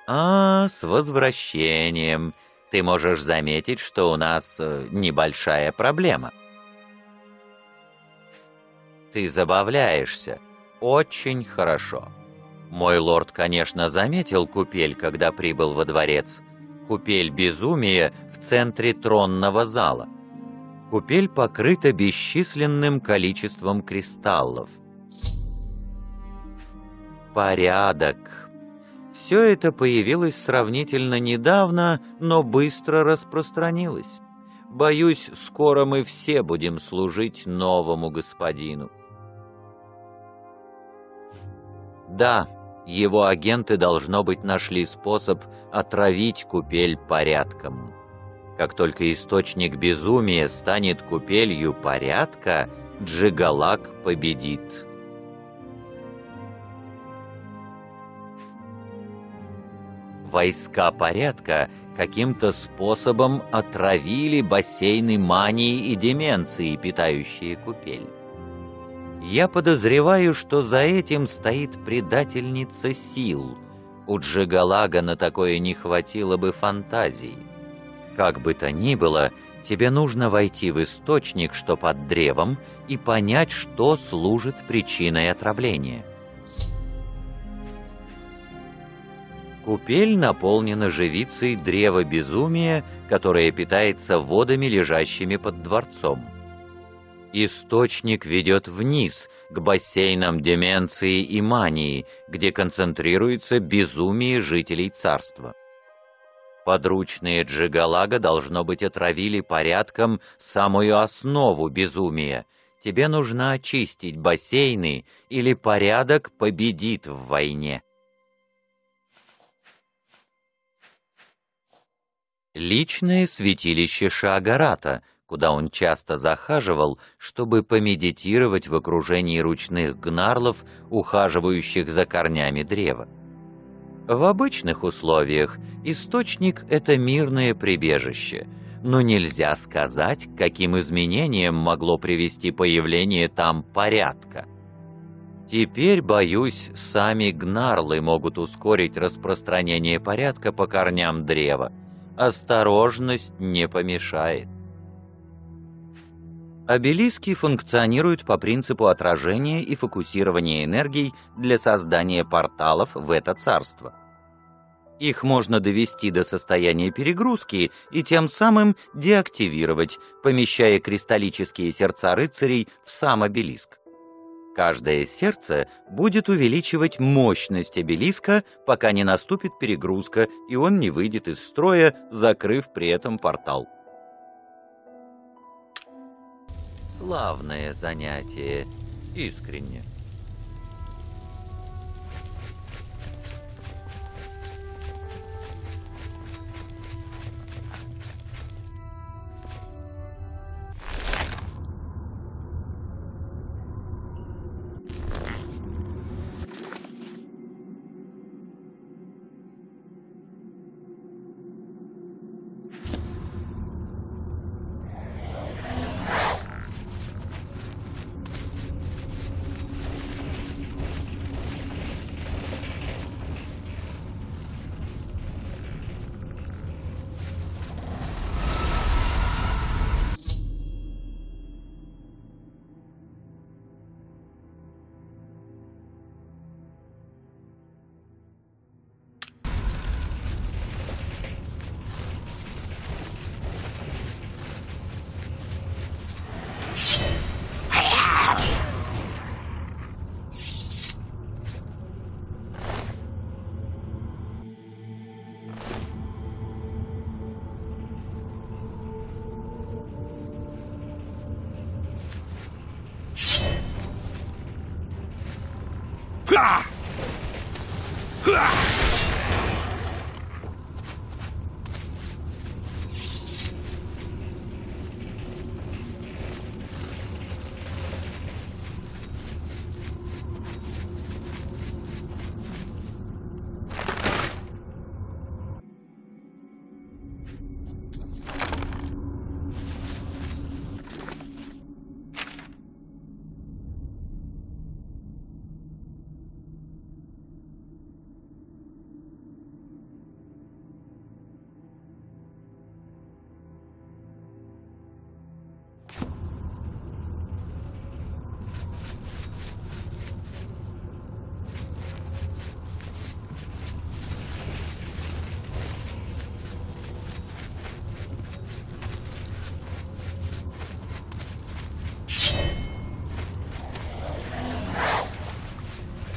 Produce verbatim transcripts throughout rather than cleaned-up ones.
А, с возвращением. Ты можешь заметить, что у нас э, небольшая проблема. Ты забавляешься. Очень хорошо. Мой лорд, конечно, заметил купель, когда прибыл во дворец. Купель безумия в центре тронного зала. Купель покрыта бесчисленным количеством кристаллов. Порядок. Все это появилось сравнительно недавно, но быстро распространилось. Боюсь, скоро мы все будем служить новому господину. Да, его агенты, должно быть, нашли способ отравить купель порядком. Как только источник безумия станет купелью порядка, Джигалак победит. Войска порядка каким-то способом отравили бассейны мании и деменции, питающие купель. Я подозреваю, что за этим стоит предательница сил. У Джигалага на такое не хватило бы фантазии. Как бы то ни было, тебе нужно войти в источник, что под древом, и понять, что служит причиной отравления. Купель наполнена живицей древа безумия, которое питается водами, лежащими под дворцом. Источник ведет вниз, к бассейнам деменции и мании, где концентрируется безумие жителей царства. Подручные Джигалага, должно быть, отравили порядком самую основу безумия. Тебе нужно очистить бассейны, или порядок победит в войне. Личное святилище Шаагарата, куда он часто захаживал, чтобы помедитировать в окружении ручных гнарлов, ухаживающих за корнями древа. В обычных условиях источник — это мирное прибежище, но нельзя сказать, к каким изменениям могло привести появление там порядка. Теперь, боюсь, сами гнарлы могут ускорить распространение порядка по корням древа. Осторожность не помешает. Обелиски функционируют по принципу отражения и фокусирования энергий для создания порталов в это царство. Их можно довести до состояния перегрузки и тем самым деактивировать, помещая кристаллические сердца рыцарей в сам обелиск. Каждое сердце будет увеличивать мощность обелиска, пока не наступит перегрузка, и он не выйдет из строя, закрыв при этом портал. Славное занятие, искренне.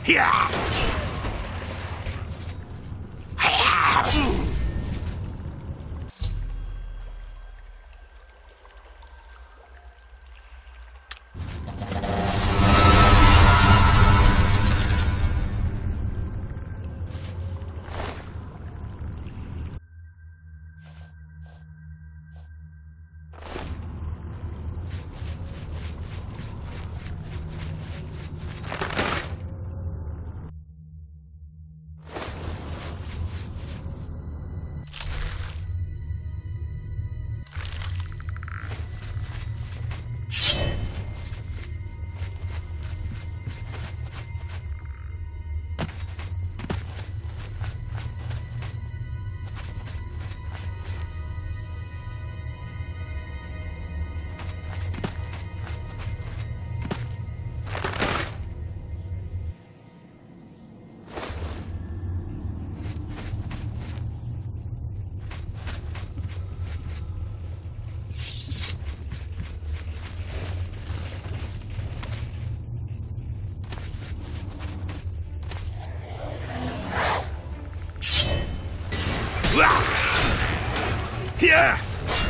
Yeah!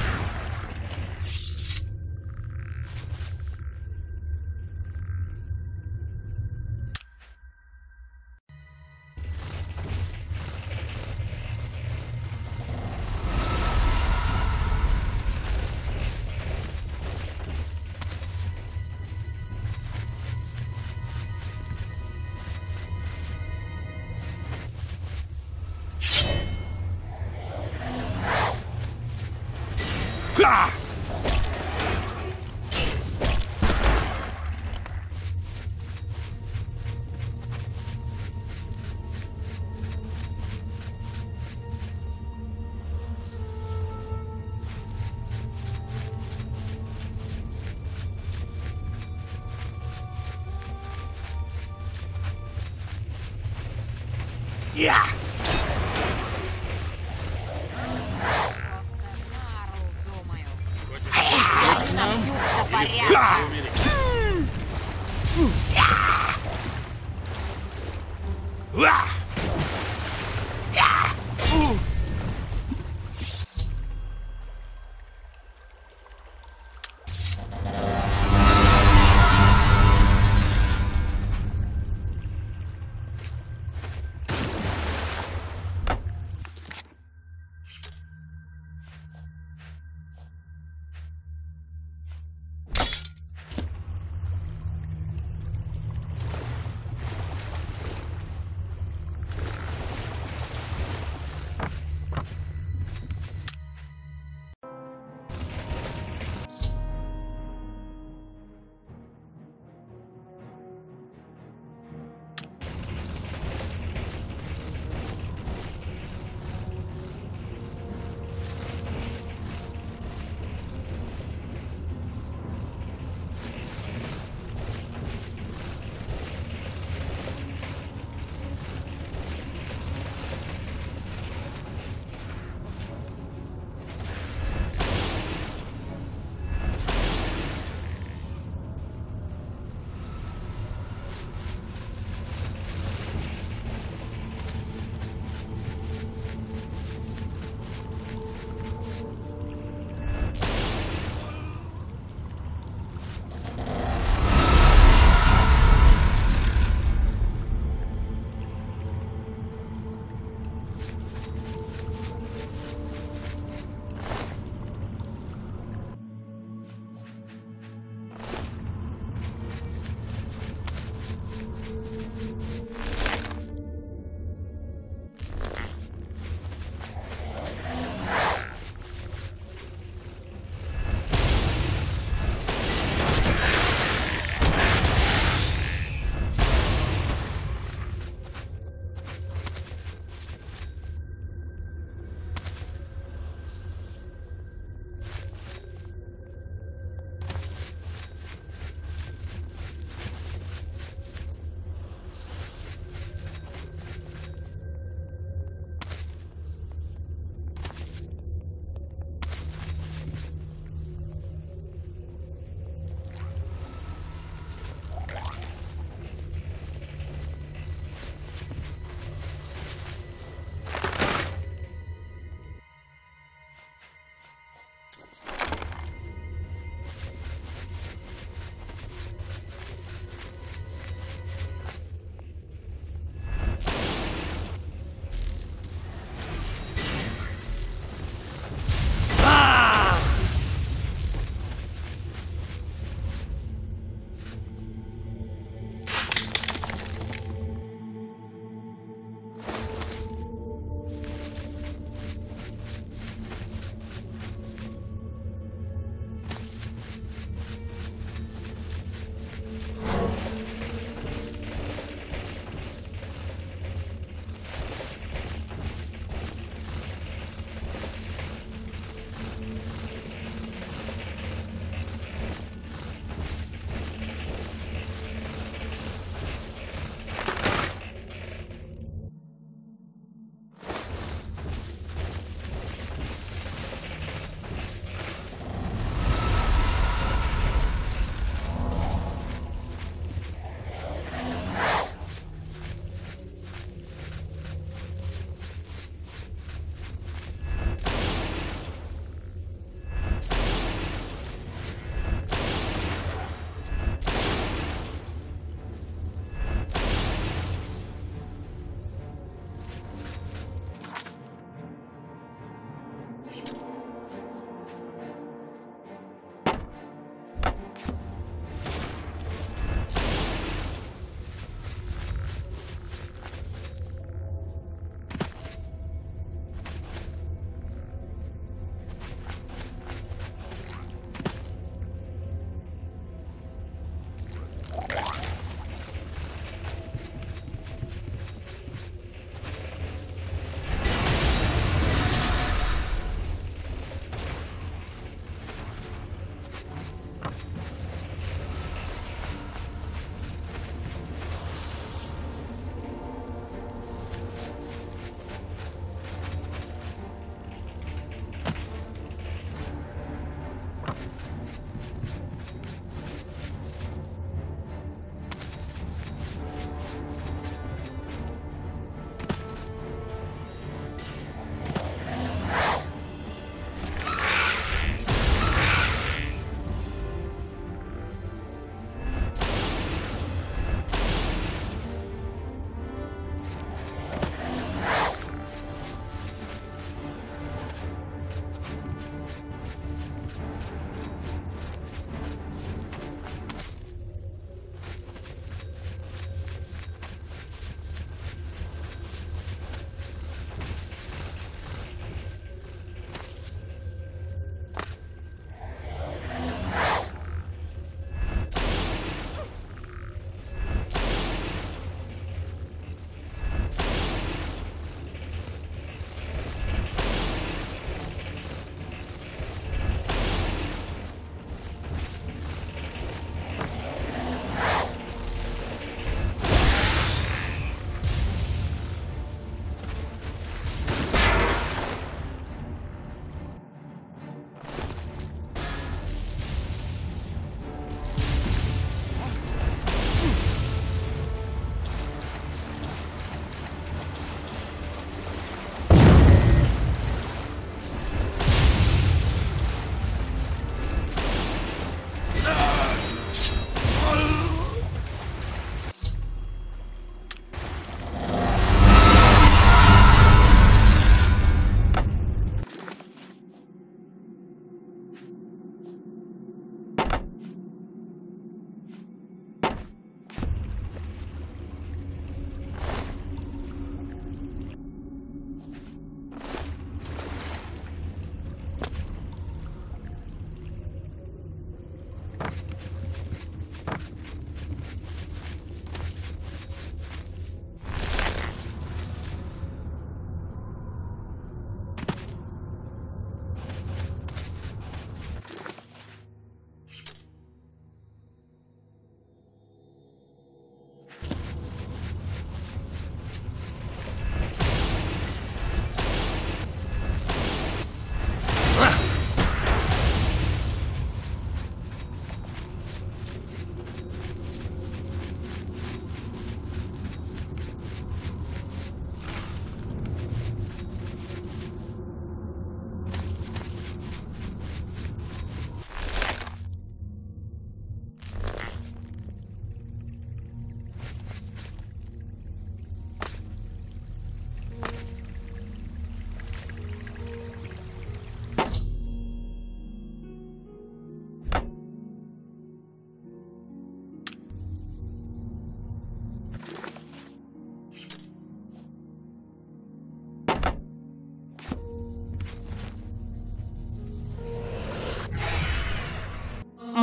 Ah! Yeah!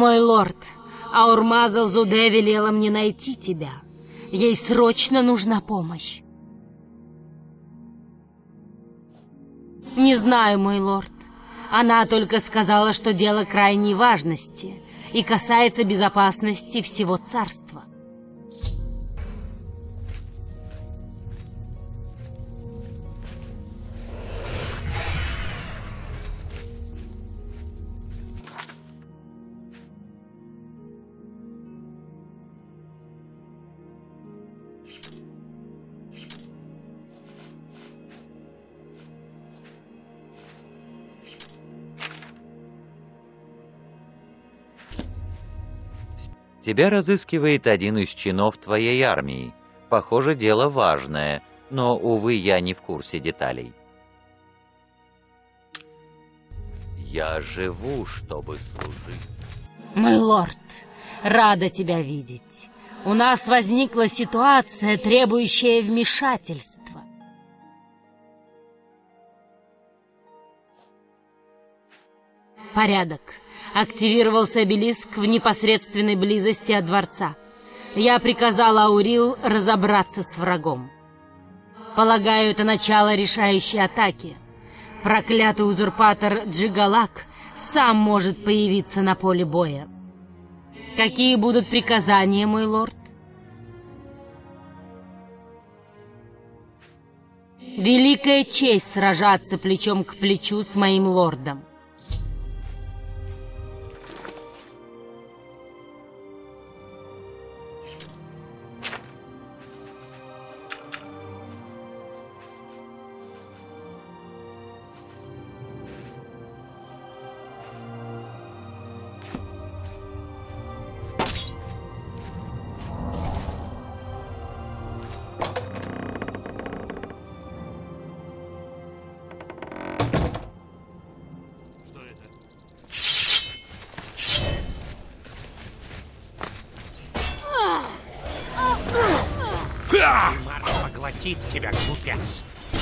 Мой лорд, Аурмазл Зуде велела мне найти тебя. Ей срочно нужна помощь. Не знаю, мой лорд. Она только сказала, что дело крайней важности и касается безопасности всего царства. Тебя разыскивает один из чинов твоей армии. Похоже, дело важное, но, увы, я не в курсе деталей. Я живу, чтобы служить. Мой лорд, рада тебя видеть. У нас возникла ситуация, требующая вмешательства. Порядок. Активировался обелиск в непосредственной близости от дворца. Я приказала Аурил разобраться с врагом. Полагаю, это начало решающей атаки. Проклятый узурпатор Джигалак сам может появиться на поле боя. Какие будут приказания, мой лорд? Великая честь сражаться плечом к плечу с моим лордом. Марш поглотит тебя, глупец.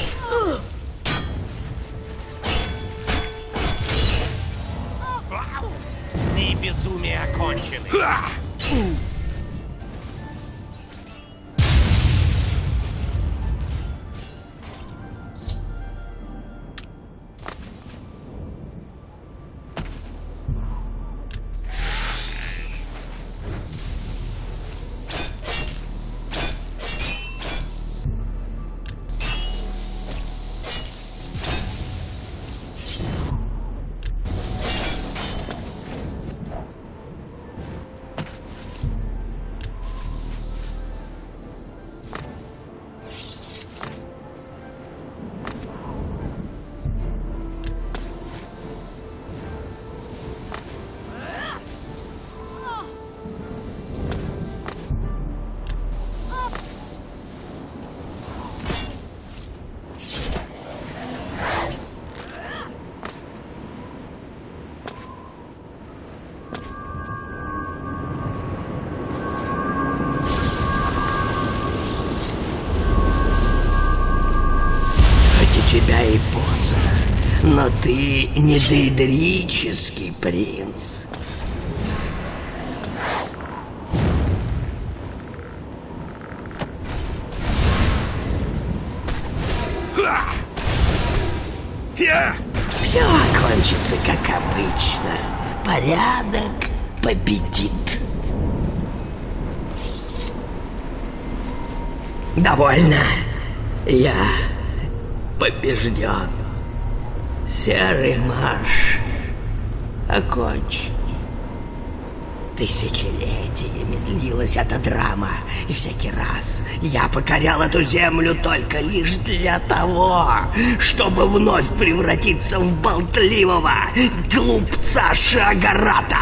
Дни безумия окончены. Тебя и посох, но ты не дейдрический принц. Все окончится, как обычно. Порядок победит. Довольно. Я побежден. Серый марш окончен. Тысячелетиями длилась эта драма, и всякий раз я покорял эту землю только лишь для того, чтобы вновь превратиться в болтливого глупца Шаагарата.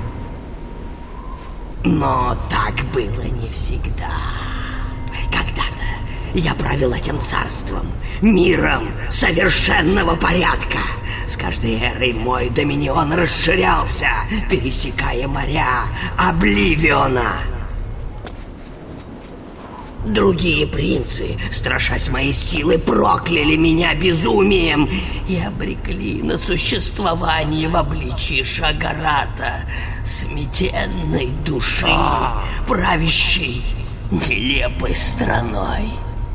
Но так было не всегда. Когда-то я правил этим царством, миром совершенного порядка. С каждой эрой мой доминион расширялся, пересекая моря Обливиона. Другие принцы, страшась моей силы, прокляли меня безумием и обрекли на существование в обличии Шагарата, сметенной души, правящей нелепой страной.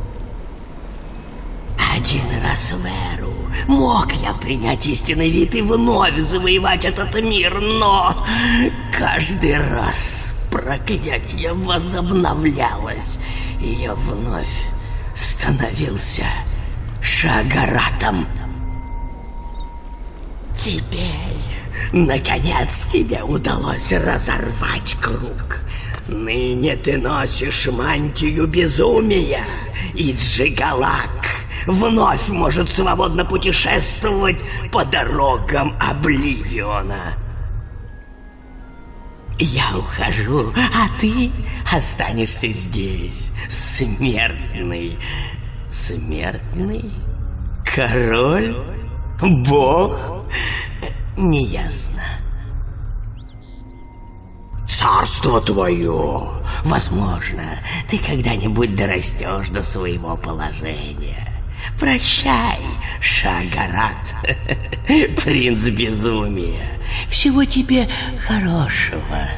Один раз в эру мог я принять истинный вид и вновь завоевать этот мир, но каждый раз проклятие возобновлялось, и я вновь становился Шагаратом. Теперь, наконец, тебе удалось разорвать круг. Ныне ты носишь мантию безумия, и Джигалак вновь может свободно путешествовать по дорогам Обливиона. Я ухожу, а ты останешься здесь, смертный. Смертный? Король? Бог? Неясно. Царство твое! Возможно, ты когда-нибудь дорастешь до своего положения. Прощай, Шагарат, принц безумия. Всего тебе хорошего.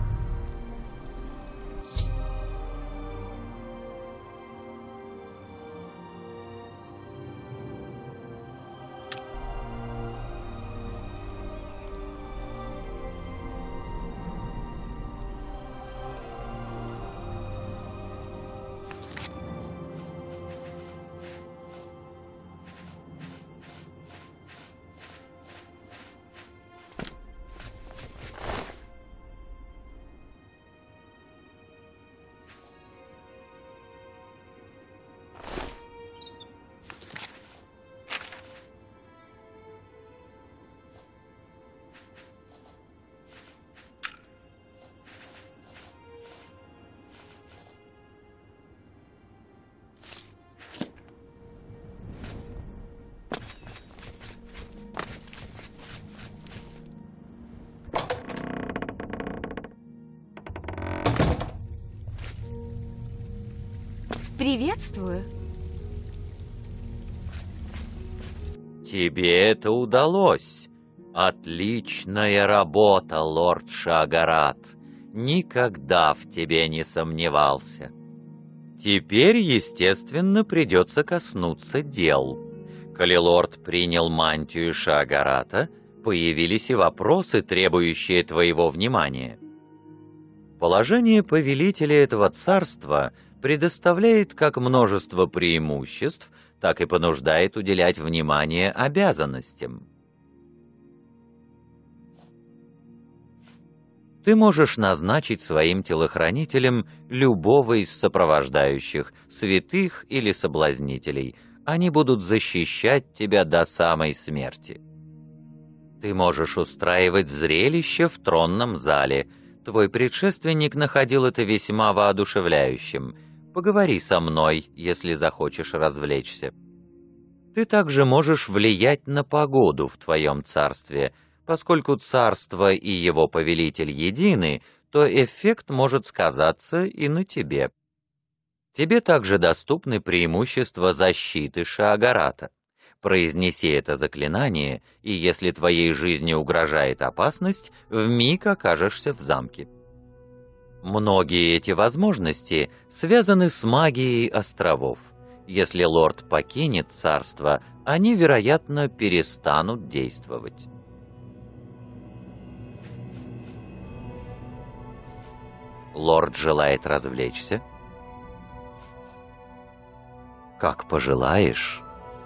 Приветствую. Тебе это удалось. Отличная работа, лорд Шагарат. Никогда в тебе не сомневался. Теперь, естественно, придется коснуться дел. Коли лорд принял мантию Шагарата, появились и вопросы, требующие твоего внимания. Положение повелителя этого царства предоставляет как множество преимуществ, так и понуждает уделять внимание обязанностям. Ты можешь назначить своим телохранителем любого из сопровождающих, святых или соблазнителей. Они будут защищать тебя до самой смерти. Ты можешь устраивать зрелище в тронном зале. Твой предшественник находил это весьма воодушевляющим. Поговори со мной, если захочешь развлечься. Ты также можешь влиять на погоду в твоем царстве. Поскольку царство и его повелитель едины, то эффект может сказаться и на тебе. Тебе также доступны преимущества защиты Шаагарата. Произнеси это заклинание, и если твоей жизни угрожает опасность, вмиг окажешься в замке. Многие эти возможности связаны с магией островов. Если лорд покинет царство, они, вероятно, перестанут действовать. Лорд желает развлечься? Как пожелаешь.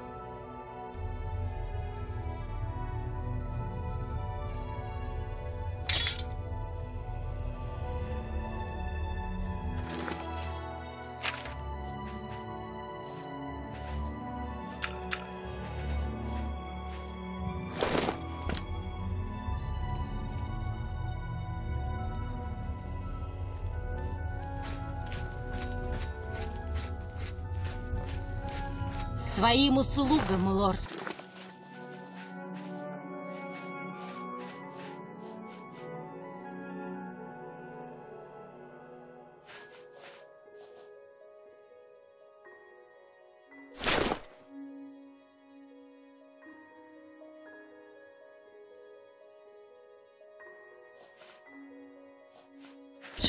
Твоим услугам, лорд.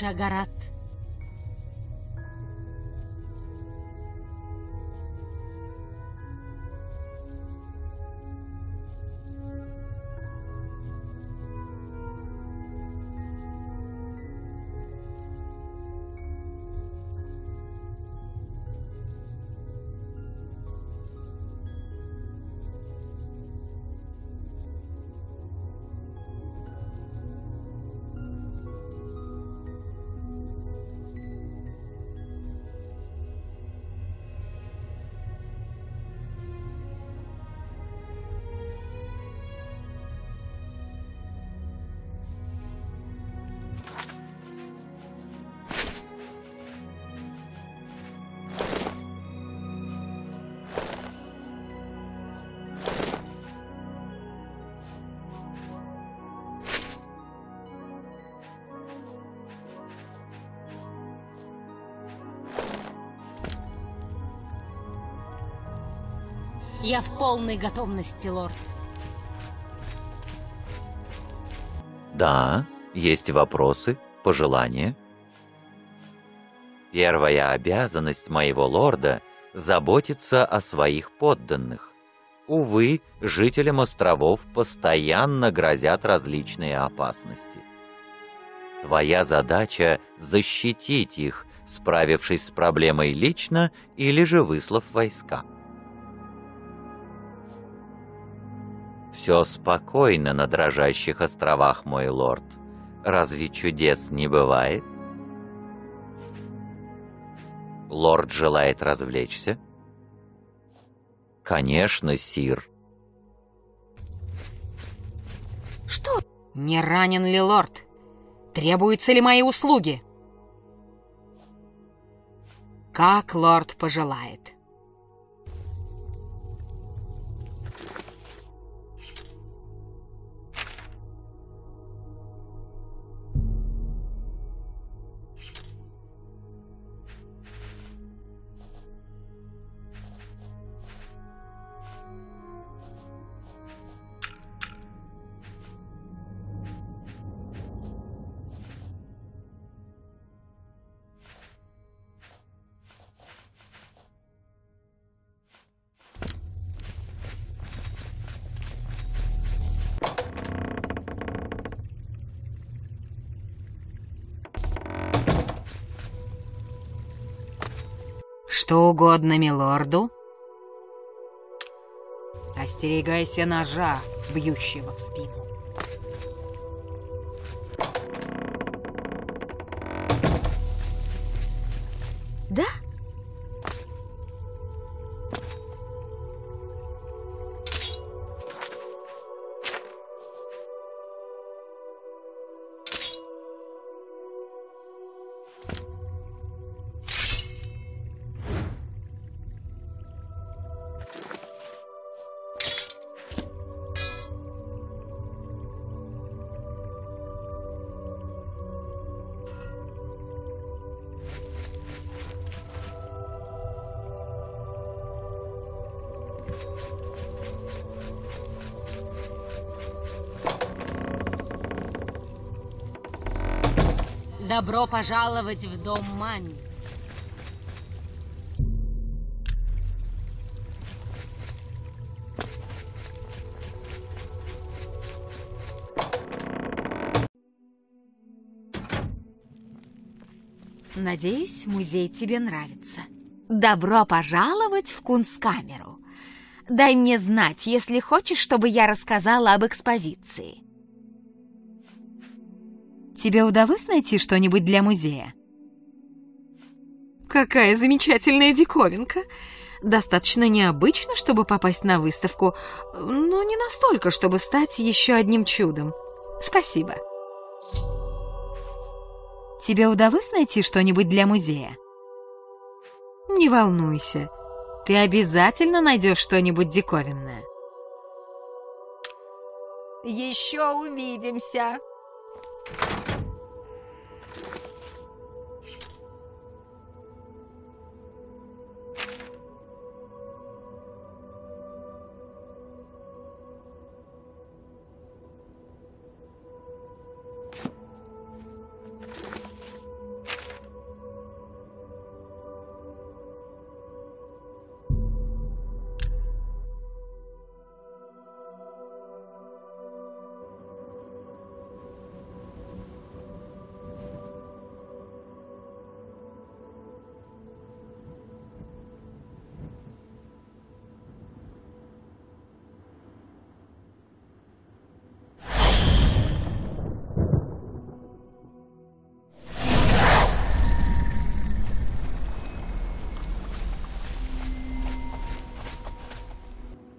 Шагарат. Я в полной готовности, лорд. Да, есть вопросы, пожелания. Первая обязанность моего лорда — заботиться о своих подданных. Увы, жителям островов постоянно грозят различные опасности. Твоя задача — защитить их, справившись с проблемой лично или же выслав войска. Все спокойно на дрожащих островах, мой лорд. Разве чудес не бывает? Лорд желает развлечься? Конечно, сир. Что? Не ранен ли лорд? Требуются ли мои услуги? Как лорд пожелает. Что угодно милорду? Остерегайся ножа, бьющего в спину. Да? Добро пожаловать в дом Мань. Надеюсь, музей тебе нравится. Добро пожаловать в Кунсткамеру. Дай мне знать, если хочешь, чтобы я рассказала об экспозиции. Тебе удалось найти что-нибудь для музея? Какая замечательная диковинка! Достаточно необычно, чтобы попасть на выставку, но не настолько, чтобы стать еще одним чудом. Спасибо. Тебе удалось найти что-нибудь для музея? Не волнуйся, ты обязательно найдешь что-нибудь диковинное. Еще увидимся.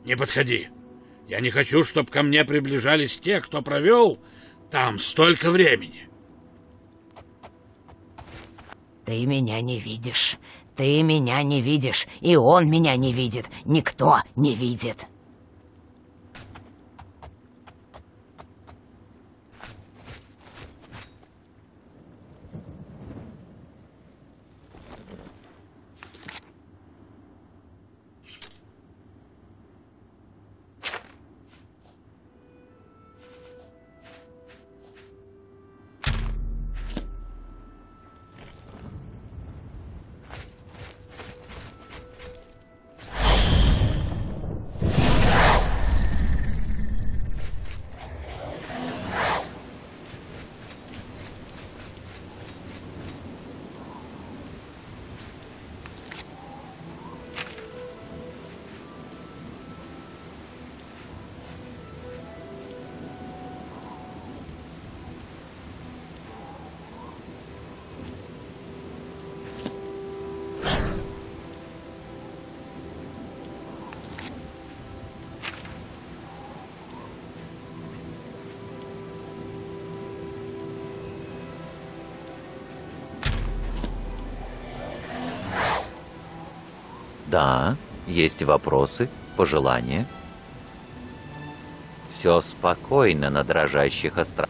Не подходи. Я не хочу, чтобы ко мне приближались те, кто провел там столько времени. Ты меня не видишь. Ты меня не видишь. И он меня не видит. Никто не видит. Да, есть вопросы, пожелания. Все спокойно на дрожащих островах.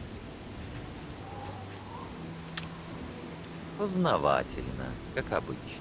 Познавательно, как обычно.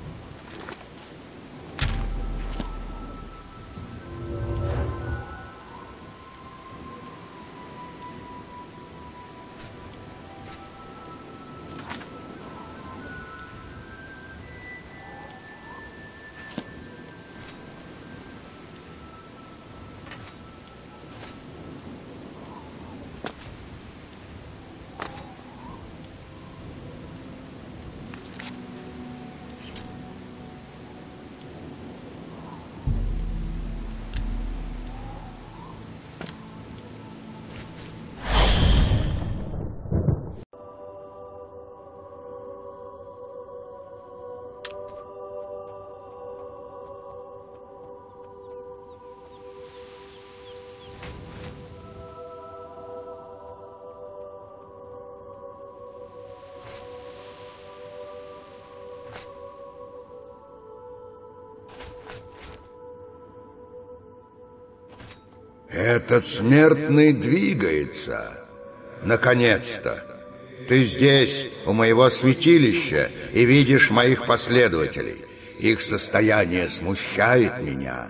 Этот смертный двигается. Наконец-то. Ты здесь, у моего святилища, и видишь моих последователей. Их состояние смущает меня.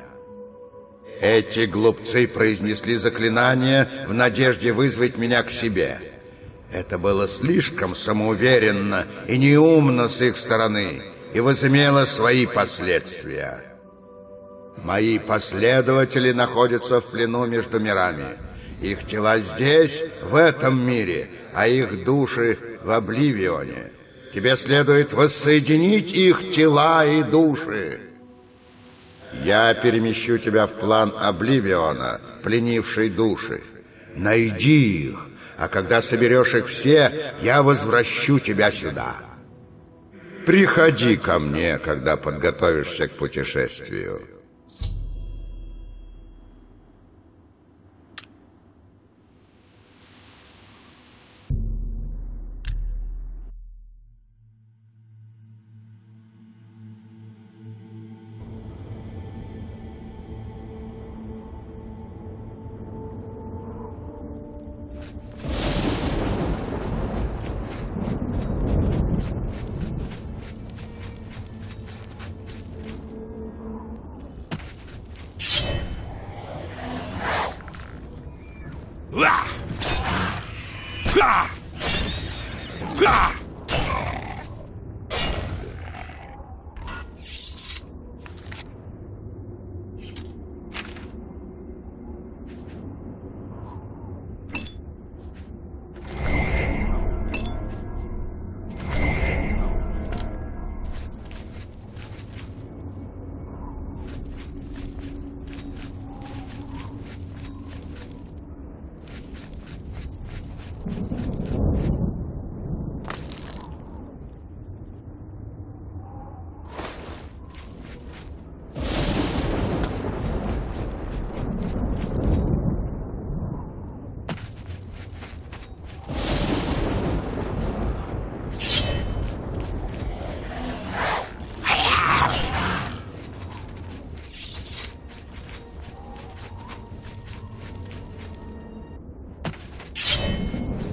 Эти глупцы произнесли заклинание в надежде вызвать меня к себе. Это было слишком самоуверенно и неумно с их стороны, и возымело свои последствия. Мои последователи находятся в плену между мирами. Их тела здесь, в этом мире, а их души в Обливионе. Тебе следует воссоединить их тела и души. Я перемещу тебя в план Обливиона, пленивший души. Найди их, а когда соберешь их все, я возвращу тебя сюда. Приходи ко мне, когда подготовишься к путешествию.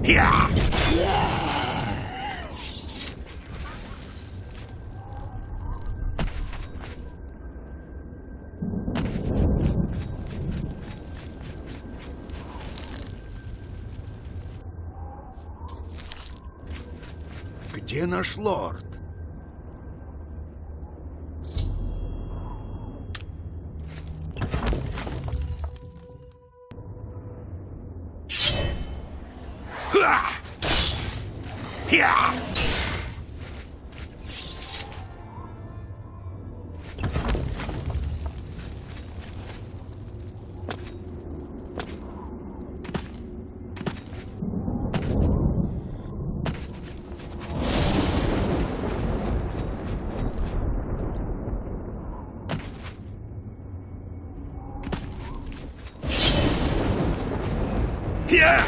Я! Где наш лорд? Я! Я!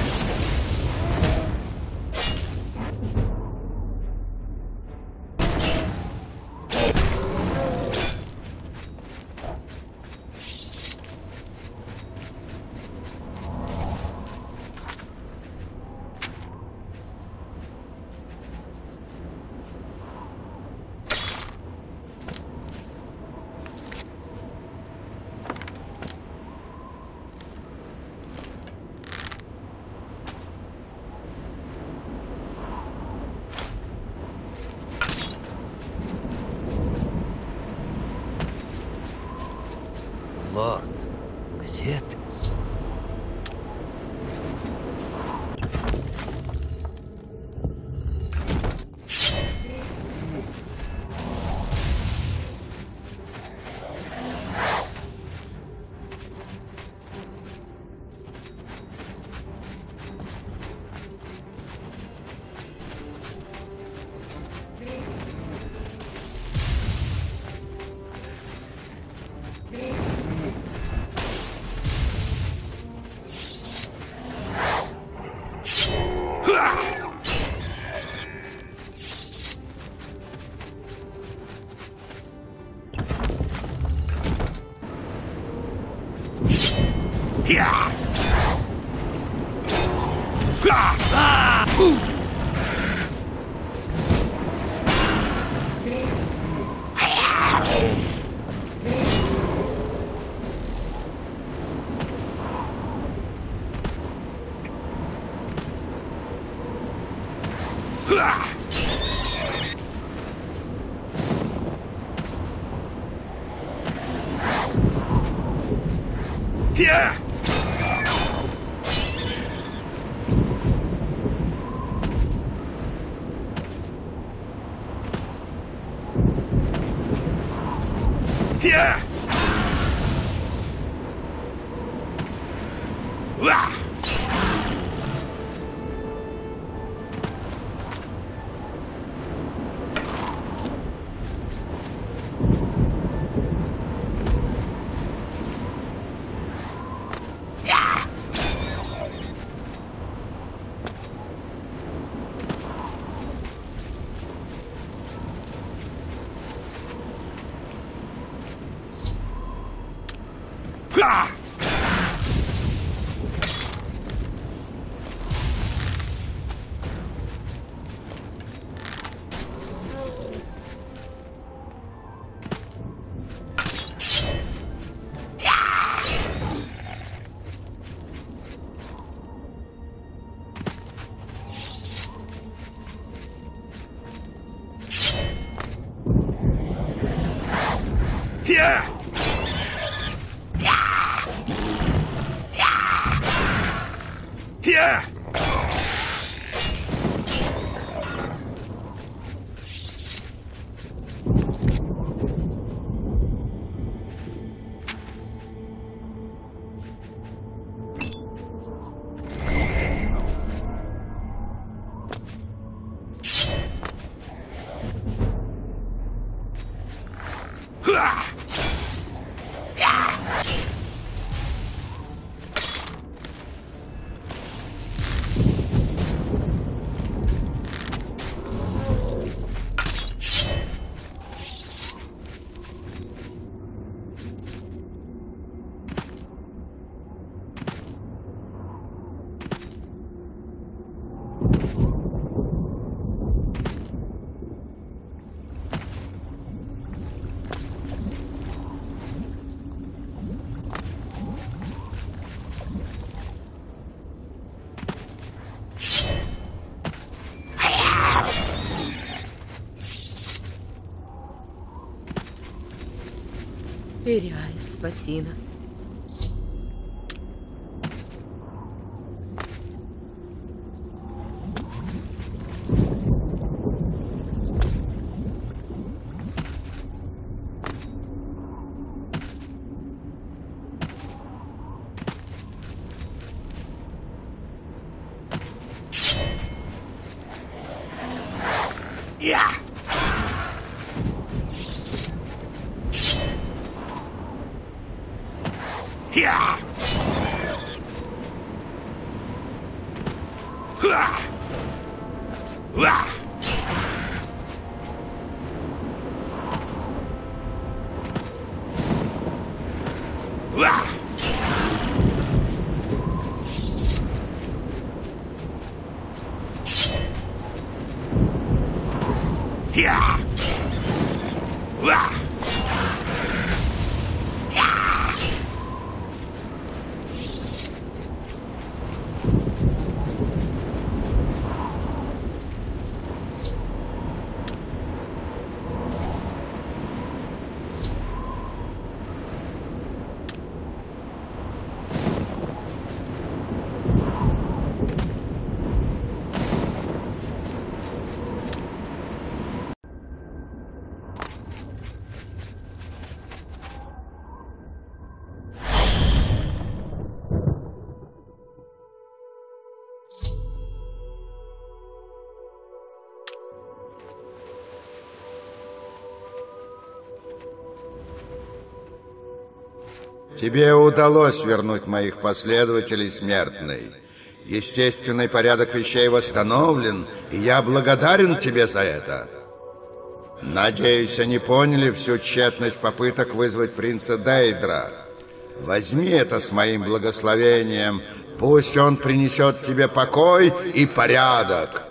Лорд, где ты? Я! Ха! А! У! Ха! Я! Я! Ва! Ха! Я! Я! Ха! доверяет, спаси нас. Я! Я! Ха! Ва! Ва! Я! Ва! Тебе удалось вернуть моих последователей, смертный. Естественный порядок вещей восстановлен, и я благодарен тебе за это. Надеюсь, они поняли всю тщетность попыток вызвать принца Дейдра. Возьми это с моим благословением, пусть он принесет тебе покой и порядок.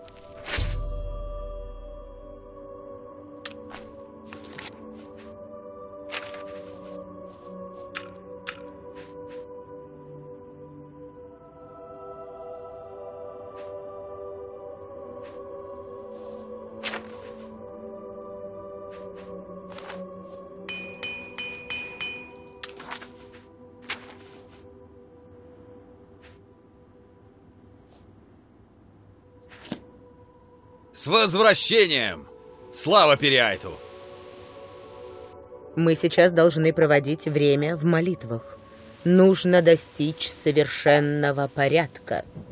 С возвращением! Слава Периайту! Мы сейчас должны проводить время в молитвах. Нужно достичь совершенного порядка.